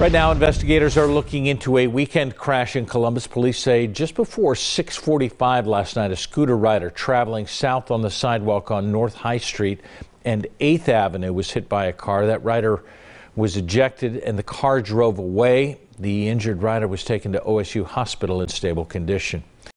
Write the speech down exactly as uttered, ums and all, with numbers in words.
Right now, investigators are looking into a weekend crash in Columbus. Police say just before six forty-five last night, a scooter rider traveling south on the sidewalk on North High Street and eighth Avenue was hit by a car. That rider was ejected and the car drove away. The injured rider was taken to O S U Hospital in stable condition.